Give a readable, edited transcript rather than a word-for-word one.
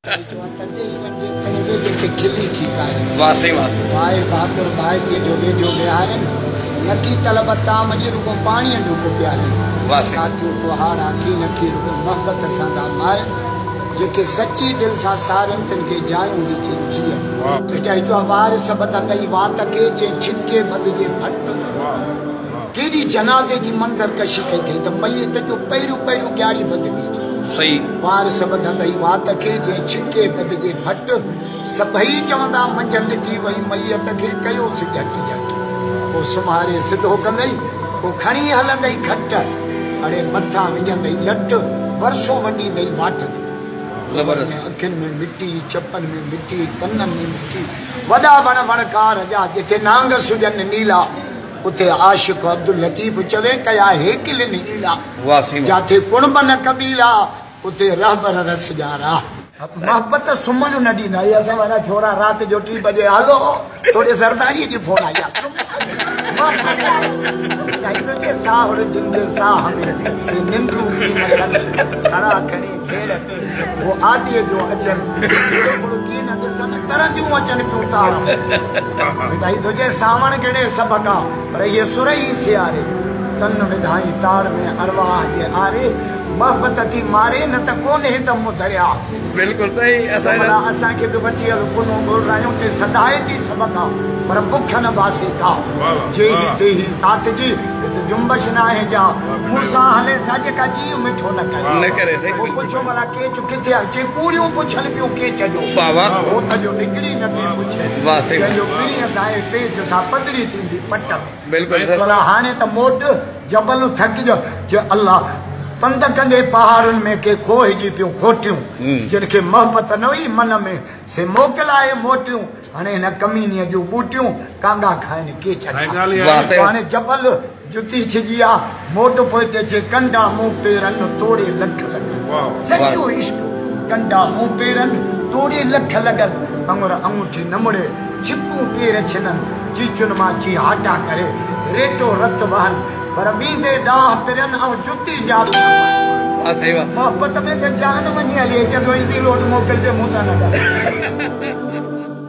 वाह सही बात। भाई बहादुर भाई के जो वेझो विहारनि नकी तलब ताम जी रुगो पाणी ढुक प्यारनि साथियों कुहाड़ आखी नकी रुगो मोहब्बत सां था मारनि जेके सच्ची दिल सां सारनि तिन खे जायूं ॾिजनि जीअं सचाई जो वार सब तंगई वात के जे छिके बदिजे फट केॾी जनाज़े जी मंज़र कशी कई अथई त मयत जो पहिरियों पहिरियों ॻाढ़ी बदिबी सही वार सब धंधई वात के जे छिके बदिजे फट सभई चवंदा मंझंदि थी वई मयत खे कयोसि झट झट पोइ सुम्हारे सिधो कंदई पोइ खणी हलंदई खट अड़े मथां विझंदई लट वरसो वंडींदई वाट अखियुनि में मिटी चपन में मिटी कननि में मिटी वॾा वण वणकार जा जिथे नांग सुजन नीला उते आशिक अब्दुल लतीफ चवे कया हेकिल नीला जाथे कुणब न कबीला उते रहबर रस जा राह मोहब्बत सुमन न ॾींदा ये असां वारा छोरा रात जो 3 बजे हलो थोड़े सरदारी जी फोन आई आहे साहुड़ जिंदे साह में से निंद्रू की न खड़ा खणी घेर वो आदि जो अचन की न ॾिसन तरंदियूं अचन पियूं तार विधाई तुझे सावण केड़े सबका पर ये सुरई सियारे तन विधाई तार में अरवाह जे आरे मोहब्बत थी मारे न त कोन्हे त मुधरिया बिल्कुल सही असां के बि वठी हल पुनो बोल रायूं ते सदाए थी सबका पर बुख न बासे का जे देही साथ जी जुम्बश ना है जा मूसा हले साजे का जी मिठो न करे वो पुछो भला के किथे अचे कूड़ियों पुछल पियो के चजो बाबा वो जो निकली न थी पुछे वाह सही जो पीरी असाए पेट सा पदरी थी पट बिल्कुल भला हाने त मोट जबल थक जो अल्लाह पंध कंदे पहाड़ुनि में के खोह जी पियूं खोटियूं जिनखे मोहब्बत न हुई मन में से मोकिलाए मोटियूं हाणे हिन कमीनीअ जूं बूटियूं कांगा खाइनि के हाणे जबल जुती छिजी आ मोट पोइ ते अचे कंडा मुंहुं पेरनि तोड़े लख लॻल सचो इश्क कंडा मुंहुं पेरनि तोड़े लख लॻल अंगुर अंगूठी नमुड़े छिपूं पेर छिननि चीचुनि मां ची हाटा करे रेटो रत वहनि पर वींदे डाह पिरनि ऐं जुती जाल मोहब्बत में त जान वञी हली जॾहिं इज़ी लोट मोकिलिजे मूंसां न